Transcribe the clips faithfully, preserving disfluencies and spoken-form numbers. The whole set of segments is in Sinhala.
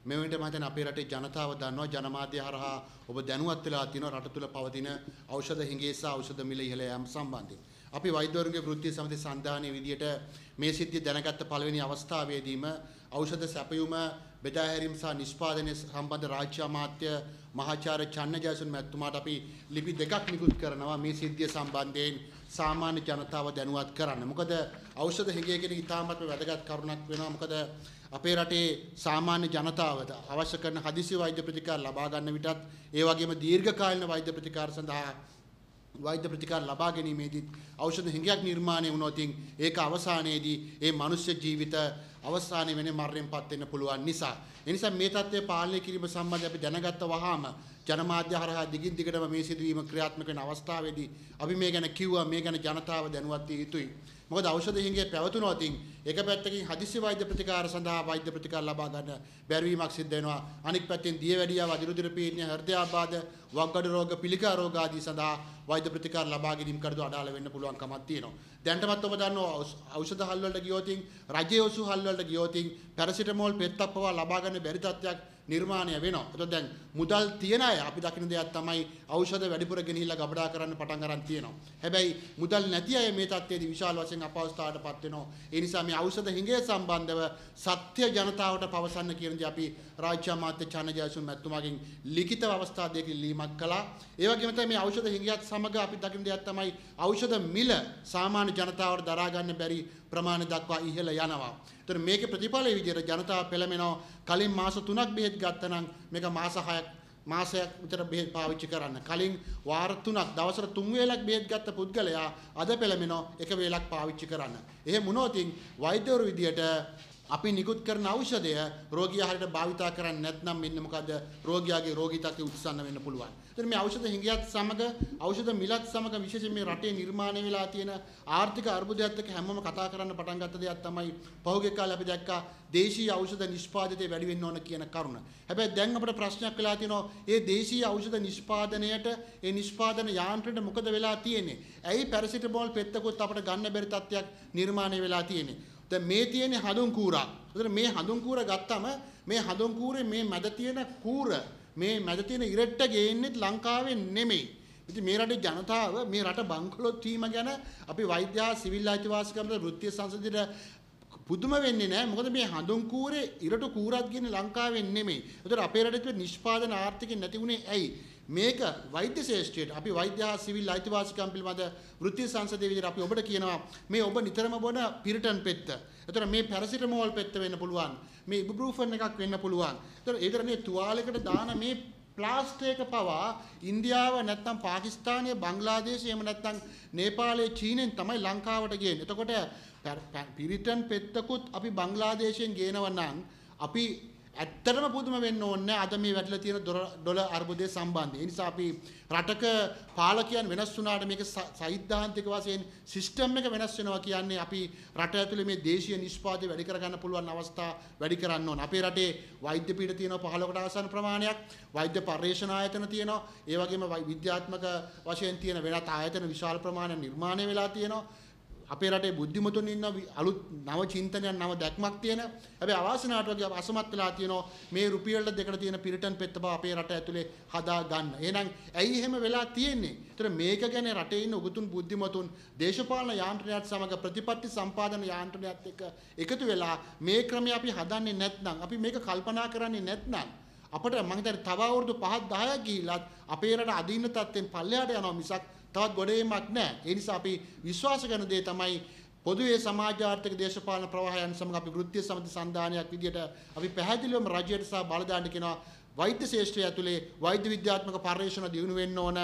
මේ වෙනට මම හිතන්නේ අපේ රටේ ජනතාව දන්නවා ජනමාධ්‍ය හරහා ඔබ දැනුවත් වෙලා තියෙනවා රට තුළ පවතින ඖෂධ හිඟේ සහ ඖෂධ මිල ඉහළ යාම සම්බන්ධයෙන්. අපි වෛද්‍යවරුන්ගේ වෘත්තීය සමිති සංධානයේ විදියට මේ සිද්ධිය දැනගත්ත පළවෙනි අවස්ථාවේදීම ඖෂධ සැපයුම බෙදා හැරීම සහ නිෂ්පාදනය සම්බන්ධ රාජ්‍ය අමාත්‍ය මහාචාර්ය චන්න ජයසූරිය මැතිතුමාට අපි ලිපි දෙකක් නිකුත් කරනවා මේ සිද්ධිය සම්බන්ධයෙන් සාමාන්‍ය ජනතාව දැනුවත් කරන්න. මොකද ඖෂධ හිඟය කියන ඉතාමත්ම වැදගත් කරුණක් වෙනවා. මොකද අපේ රටේ සාමාන්‍ය ජනතාවට අවශ්‍ය කරන හදිසි වෛද්‍ය ප්‍රතිකාර ලබා ගන්න විටත් ඒ වගේම දීර්ඝකාලීන වෛද්‍ය ප්‍රතිකාර සඳහා වෛද්‍ය ප්‍රතිකාර ලබා ගැනීමේදී ඖෂධ හිඟයක් නිර්මාණය වුණොත් ඒක අවසානයේදී ඒ මනුෂ්‍ය ජීවිත අවසානයේ වෙන්නේ මරණයටපත් වෙන්න පුළුවන් නිසා. ඒ නිසා මේ තත්ත්වය පාලනය කිරීම සම්බන්ධයෙන් අපි දැනගත්ත වහාම ජනමාධ්‍ය හරහා දිගින් දිගටම මේ සිදුවීම ක්‍රියාත්මක වෙන අවස්ථාවේදී අපි මේ ගැන කිව්වා මේ ගැන ජනතාව දැනුවත් විය යුතුයි. මොකද ඖෂධ හිඟේ පැවතුනොත් එක පැත්තකින් හදිසි වෛද්‍ය ප්‍රතිකාර සඳහා වෛද්‍ය ප්‍රතිකාර ලබා ගන්න බැරිවීමක් සිද්ධ වෙනවා. අනික් පැත්තෙන් දියවැඩියාව, අදිරුදිර පීඩනය, හෘදයාබාධ, වක්ගඩු රෝග, පිළිකා රෝග ආදී සඳහා වෛද්‍ය ප්‍රතිකාර ලබා ගැනීම කටයුතු අඩාල වෙන්න පුළුවන් කමක් තියෙනවා. දැනටමත් ඔබ දන්නවා ඖෂධ හල් වලට ගියොත්, රජයේ ඔසු හල් වලට ගියොත් පැරසිටමෝල් පෙත්තක් පවා ලබා ගන්න බැරි තත්ත්වයක් නිර්මාණය වෙනවා. ඒතකොට දැන් මුදල් තියන අය අපි දකින්න දෙයක් තමයි ඖෂධ වැඩිපුර ගෙනහිල්ලා ගබඩා කරන්න පටන් ගන්න තියෙනවා. හැබැයි මුදල් නැති අය මේ තත්ත්වයේදී විශාල වශයෙන් අපහසුතාවයටපත් වෙනවා. ඒ නිසා මේ ඖෂධ හිඟය සම්බන්ධව සත්‍ය ජනතාවට පවසන්න කියන දේ අපි රාජ්‍ය අමාත්‍ය චන්න ජයසූරිය මැතිතුමාගෙන් ලිඛිත අවස්ථා දෙකකින් ලියීමක් කළා. ඒ වගේම තමයි මේ ඖෂධ හිඟයත් සමග අපි දකින්න දෙයක් තමයි ඖෂධ මිල සාමාන්‍ය ජනතාවට දරා ගන්න බැරි ප්‍රමාණය දක්වා ඉහළ යනවා. ඒතර මේකේ ප්‍රතිඵලයේ විදිහට ජනතාව පෙළමෙනවා. කලින් මාස තුනක් බෙහෙත් ගත්තා නම් මේක මාස හයක් මාසයක් විතර බෙහෙත් පාවිච්චි කරන්න. කලින් වාර තුනක් දවසට තුන් වේලක් බෙහෙත් ගත්ත පුද්ගලයා අද පෙළමෙනවා එක වේලක් පාවිච්චි කරන්න. එහෙම වුණොත් වෛද්‍යවරු විදිහට අපි නිකුත් කරන ඖෂධය රෝගියා හරියට භාවිතා කරන්නේ නැත්නම් මෙන්න මොකද රෝගියාගේ රෝගී තත්ත්වය උත්සන්න වෙන්න පුළුවන්. ඒතර මේ ඖෂධ හිඟයත් සමග ඖෂධ මිලත් සමග විශේෂයෙන් මේ රටේ නිර්මාණය වෙලා තියෙන ආර්ථික අර්බුදයත් එක්ක හැමෝම කතා කරන්න පටන් ගත්ත දෙයක් තමයි පහුගිය කාලේ අපි දැක්කා දේශීය ඖෂධ නිෂ්පාදිතය වැඩි වෙන්න ඕන කියන කරුණ. හැබැයි දැන් අපිට ප්‍රශ්නයක් වෙලා තියෙනවා මේ දේශීය ඖෂධ නිෂ්පාදනයට ඒ නිෂ්පාදන යාන්ත්‍රයට මොකද වෙලා තියෙන්නේ? ඇයි පැරසිටමෝල් පෙත්තකුත් අපිට ගන්න බැරි තත්ත්වයක් නිර්මාණය වෙලා තියෙන්නේ? දැන් මේ තියෙන්නේ හඳුන් කූරක්. ඒතර මේ හඳුන් කූර ගත්තම මේ හඳුන් කූරේ මේ මැද තියෙන කූර මේ මැද තියෙන ඉරට්ට ගේන්නේ ලංකාවේ නෙමෙයි. ඉතින් මේ රටේ ජනතාව මේ රට බංකොලොත් වීම ගැන අපි වෛද්‍ය හා සිවිල් අයිතිවාසිකම් වෘත්තීය සංසදයට පුදුම වෙන්නේ නැහැ. මොකද මේ හඳුන් කූරේ ඉරටු කූරක් ගියන්නේ ලංකාවෙන් නෙමෙයි. ඒතර අපේ රටේ නිෂ්පාදන ආර්ථිකය නැති වුණේ ඇයි? මේක වෛද්‍ය ශාස්ත්‍රයට අපි වෛද්‍ය හා සිවිල් අයිතිවාසිකම් පිළිබඳ වෘත්තීය සංසදයේ විදිහට අපි ඔබට කියනවා මේ ඔබ නිතරම බොන පිරිටන් පෙත්ත. ඒතර මේ පැරසිටමෝල් පෙත්ත වෙන්න පුළුවන්. මේ ඉබුප්‍රූෆන් එකක් වෙන්න පුළුවන්. ඒතර ඒතර මේ තුවාලයකට දාන මේ ප්ලාස්ටර් එක පවා ඉන්දියාව නැත්නම් පාකිස්තානය, බංග්ලාදේශය එහෙම නැත්නම් නේපාලය, චීනෙන් තමයි ලංකාවට ගේන්නේ. එතකොට පිරිටන් පෙත්තකුත් අපි බංග්ලාදේශයෙන් ගේනවා නම් අපි ඇත්තටම පුදුම වෙන්න ඕනේ අද මේ වැටලා තියෙන ඩොලර් අර්බුදයේ සම්බන්ධයෙන්. ඒ නිසා අපි රටක පාලකයන් වෙනස් වුණාට මේක සෛද්ධාන්තික වශයෙන් සිස්ටම් එක වෙනස් වෙනවා කියන්නේ අපි රට ඇතුලේ මේ දේශීය නිෂ්පාදනය වැඩි කර ගන්න පුළුවන් අවස්ථා වැඩි කරන්න ඕන. අපේ රටේ වෛද්‍ය පීඨ තියෙනවා පහළොවට ආසන්න ප්‍රමාණයක්, වෛද්‍ය පර්යේෂණ ආයතන තියෙනවා, ඒ වගේම විද්‍යාත්මක වශයෙන් තියෙන වෙනත් ආයතන විශාල ප්‍රමාණයක් නිර්මාණය වෙලා තියෙනවා. අපේ රටේ බුද්ධිමතුන් ඉන්න අලුත් නව චින්තනයක් නව දැක්මක් තියෙන. හැබැයි අවාසනාවට වගේ අසමත් වෙලා තියෙනවා මේ රුපියල් දෙකට තියෙන පිරිටන් පෙත්ත බව අපේ රට ඇතුලේ හදා ගන්න. එහෙනම් ඇයි එහෙම වෙලා තියෙන්නේ? ඒතර මේක ගැන රටේ ඉන්න උගතුන් බුද්ධිමතුන් දේශපාලන යාන්ත්‍රණයත් සමග ප්‍රතිපත්ති සම්පාදන යාන්ත්‍රණයත් එක්ක එකතු වෙලා මේ ක්‍රමය අපි හදන්නේ නැත්නම්, අපි මේක කල්පනා කරන්නේ නැත්නම් අපිට මම හිතන්නේ තව අවුරුදු පහක් දහයක් ගිහිල්ලත් අපේ රට අදින්න තත්ත්වෙන් පල්ලෙහාට යනවා මිසක් තවත් ගොඩේමක් නැහැ. ඒ නිසා අපි විශ්වාස කරන දේ තමයි පොදුවේ සමාජ ආර්ථික දේශපාලන ප්‍රවාහයන් සමග අපි වෘත්තීය සමිති සංධානයක් විදියට අපි පැහැදිලිවම රජයට සහ බලදාන්න කියනවා වෛද්‍ය ශාස්ත්‍රය ඇතුලේ වෛද්‍ය විද්‍යාත්මක පර්යේෂණ දියුණු වෙන්න ඕන.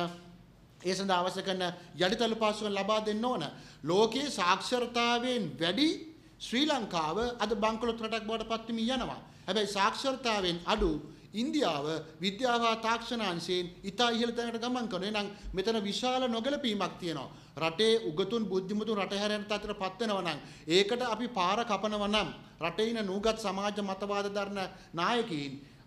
ඒ සඳහා අවශ්‍ය කරන යටිතල පාසුකම් ලබා දෙන්න ඕන. ලෝකයේ සාක්ෂරතාවයෙන් වැඩි ශ්‍රී ලංකාව අද බංකොලොත් රටක් බවට පත් වෙමින් යනවා. හැබැයි සාක්ෂරතාවයෙන් අඩු ඉන්දියාව විද්‍යාව හා තාක්ෂණ අංශයෙන් ඉතා ඉහළ තැනකට ගමන් කරනවා. එහෙනම් මෙතන විශාල නොගැලපීමක් තියෙනවා. රටේ උගතුන් බුද්ධිමතුන් රට හැරෙන තත්ත්වයට පත් වෙනවා නම් ඒකට අපි පාර කපනවා නම් රටේ ඉන නූගත් සමාජ මතවාද දරන නායකයින්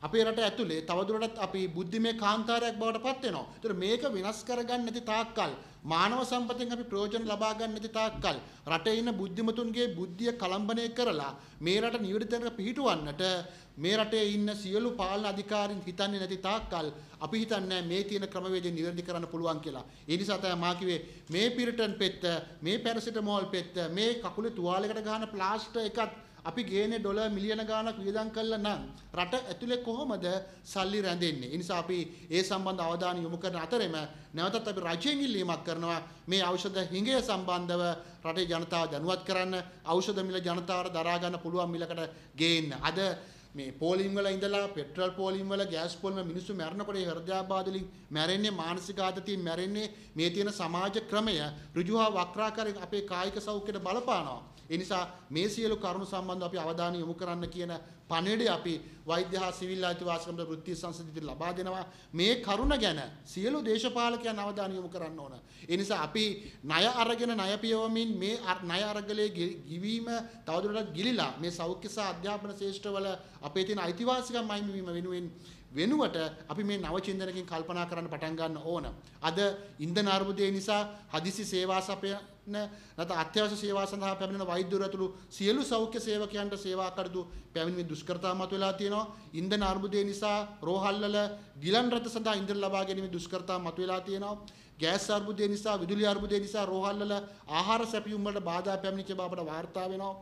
අපේ රට ඇතුලේ තවදුරටත් අපි බුද්ධිමය කාන්තාරයක් බවට පත් වෙනවා. ඒතර මේක විනාශ කරගන්න නැති තාක්කල් මානව සම්පතෙන් අපි ප්‍රයෝජන ලබා ගන්න නැති තාක්කල් රටේ ඉන්න බුද්ධිමතුන්ගේ බුද්ධිය කලම්බණය කරලා මේ රට නිවැරදිව පිහිටවන්නට මේ රටේ ඉන්න සියලු පාලන අධිකාරීන් හිතන්නේ නැති තාක්කල් අපි හිතන්නේ මේ තියෙන ක්‍රමවේදය නිවැරදි කරන්න පුළුවන් කියලා. ඒ නිසා තමයි මා කිව්වේ මේ පිරිටන් පෙත්ත, මේ පැරසිටමෝල් පෙත්ත, මේ කකුලේ තුවාලයකට ගහන ප්ලාස්ටර් එකත් අපි ගේන්නේ ඩොලර් මිලියන ගාණක් වියදම් කළා නම් රට ඇතුලේ කොහොමද සල්ලි රැඳෙන්නේ? ඒ නිසා අපි ඒ සම්බන්ධ අවධානය යොමු කරන අතරෙම නැවතත් අපි රජයෙන් ඉල්ලීමක් කරනවා මේ ඖෂධ හිඟය සම්බන්ධව රටේ ජනතාව දැනුවත් කරන්න, ඖෂධ මිල ජනතාවට දරා ගන්න පුළුවන් මිලකට ගේන්න. අද මේ පෝලිම් වල ඉඳලා පෙට්‍රල් පෝලිම් වල ගෑස් පෝලිම් වල මිනිස්සු මැරෙනකොට ඒ හෘදයාබාධ වලින් මැරෙන්නේ, මානසික ආතතියෙන් මැරෙන්නේ මේ තියෙන සමාජ ක්‍රමය ඍජුව වක්‍රාකාරයෙන් අපේ කායික සෞඛ්‍යයට බලපානවා. ඒ නිසා මේ සියලු කරුණු සම්බන්ධව අපි අවධානය යොමු කරන්න කියන පණිවිඩය අපි වෛද්‍ය හා සිවිල් අයිතිවාසිකම් වෘත්තීය සංසදිත ලබා දෙනවා. මේ කරුණ ගැන සියලු දේශපාලකයන් අවධානය යොමු කරන්න ඕන. ඒ නිසා අපි ණය අරගෙන ණය පියවමින් මේ ණය අරගලයේ ගිවීම තවදුරටත් ගිලිලා මේ සෞඛ්‍ය සහ අධ්‍යාපන ක්ෂේත්‍රවල අපේ තියෙන අයිතිවාසිකම් අයින් වීම වෙනුවෙන් වෙනුවට අපි මේ නව චින්තනකින් කල්පනා කරන්න පටන් ගන්න ඕන. අද ඉන්ධන අර්බුදය නිසා හදිසි සේවා සපයන නැත්නම් අත්‍යවශ්‍ය සේවා සඳහා පැමිණෙන වෛද්‍යවරු ඇතුළු සියලු සෞඛ්‍ය සේවකයන්ට සේවා කටයුතු පැමිණීමේ දුෂ්කරතා මතුවලා තියෙනවා. ඉන්ධන අර්බුදය නිසා රෝහල්වල ගිලන් රථ සඳහා ඉන්ධන ලබා ගැනීම දුෂ්කරතා මතුවලා තියෙනවා. ගෑස් අර්බුදය නිසා, විදුලි අර්බුදය නිසා රෝහල්වල ආහාර සැපයුම් වලට බාධා පැමිණිච්ච බවට වාර්තා වෙනවා.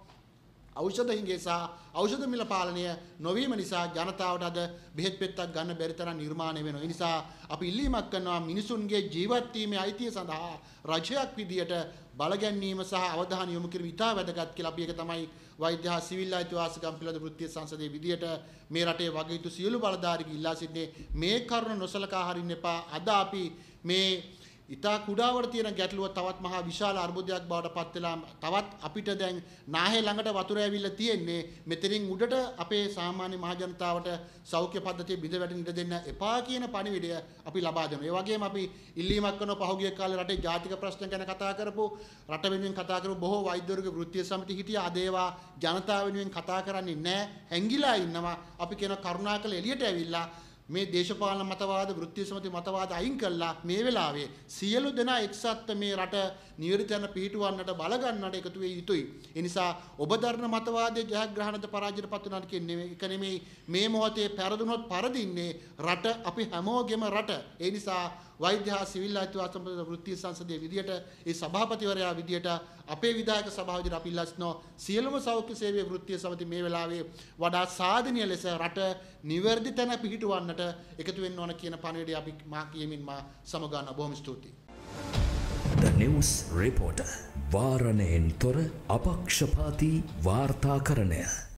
ඖෂධ හිඟේ සහ ඖෂධ මිල පාලනය නොවීම නිසා ජනතාවට අද බෙහෙත් පෙත්තක් ගන්න බැරි තරම් නිර්මාණය වෙනවා. ඒ නිසා අපි ඉල්ලීමක් කරනවා මිනිසුන්ගේ ජීවත් වීමේ අයිතිය සඳහා රජයක් විදියට බලගැන්වීම සහ අවධානය යොමු කිරීම ඉතා වැදගත් කියලා අපි ඒක තමයි වෛද්‍ය හා සිවිල් අයිතිවාසිකම් පිළිබඳ වෘත්තීය සංසදයේ විදියට මේ රටේ වගේ යුතු සියලු බලධාරීන් ඉල්ලා සිටින්නේ මේ කරුණ නොසලකා හරින්න එපා. අද අපි මේ ඉතා කුඩාවට තියෙන ගැටලුව තවත් මහා විශාල අර්බුදයක් බවට පත් වෙලා තවත් අපිට දැන් නාහේ ළඟට වතුර ඇවිල්ලා තියෙන්නේ. මෙතනින් උඩට අපේ සාමාන්‍ය මහ ජනතාවට සෞඛ්‍ය පද්ධතිය බිඳ වැටෙන්න ඉඩ දෙන්න එපා කියන පණිවිඩය අපි ලබා දෙනවා. ඒ වගේම අපි ඉල්ලීමක් කරනවා පහුගිය කාලේ රටේ ජාතික ප්‍රශ්න ගැන කතා කරපු, රට වෙනුවෙන් කතා කරපු බොහෝ වෛද්‍යවරුගේ වෘත්තීය සමිති හිටියා. අද ඒවා ජනතාව වෙනුවෙන් කතා කරන්නේ නැහැ. හැංගිලා ඉන්නවා. අපි කියන කරුණාකර එළියට ඇවිල්ලා මේ දේශපාලන මතවාද, වෘත්තීය සමිති මතවාද අයින් කළා මේ වෙලාවේ සියලු දෙනා එක්සත්ව මේ රට නිවැරදිව පිහිටුවන්නට බල ගන්නට එකතු වෙ යුතුයි. ඒ නිසා ඔබ දරන මතවාදයේ ජයග්‍රහණද පරාජයට පත් වෙනවා කියන්නේ එක නෙමෙයි. මේ මොහොතේ පෙරදුනොත් පරදින්නේ රට, අපි හැමෝගෙම රට. ඒ නිසා වෛද්‍ය හා සිවිල් අයිතිවාසිකම් වෘත්තීය සංසදයේ විදියට, ඒ සභාපතිවරයා විදියට අපේ විධායක සභාව විදියට අපි ඉල්ලා සිටිනවා සියලුම සෞඛ්‍ය සේවයේ වෘත්තීය සමිති මේ වෙලාවේ වඩා සාධනීය ලෙස රට නිවැරදි තැන පිහිටුවන්නට එකතු වෙන්න ඕන කියන පණිවිඩය අපි මා කියමින් මා සමගාන බොහොම ස්තුතියි. The News Reporter වාරණයෙන් තොර අපක්ෂපාතී වාර්තාකරණය.